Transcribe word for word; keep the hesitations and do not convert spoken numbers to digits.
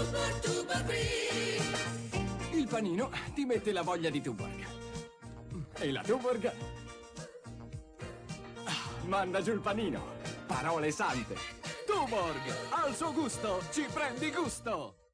Tuborg, Tuborg Free. Il panino ti mette la voglia di Tuborg. E la Tuborg manda giù il panino. Parole sante. Tuborg, al suo gusto ci prendi gusto.